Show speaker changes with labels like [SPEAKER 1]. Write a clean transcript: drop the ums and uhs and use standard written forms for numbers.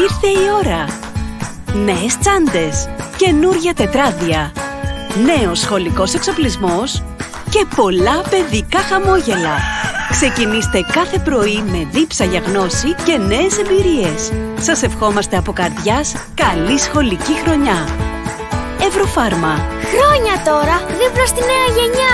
[SPEAKER 1] Ήρθε η ώρα! Νέες τσάντες, καινούρια τετράδια, νέος σχολικός εξοπλισμός και πολλά παιδικά χαμόγελα. Ξεκινήστε κάθε πρωί με δίψα για γνώση και νέες εμπειρίες. Σας ευχόμαστε από καρδιάς καλή σχολική χρονιά. Ευρωφάρμα.
[SPEAKER 2] Χρόνια τώρα, δίπλα στη νέα γενιά.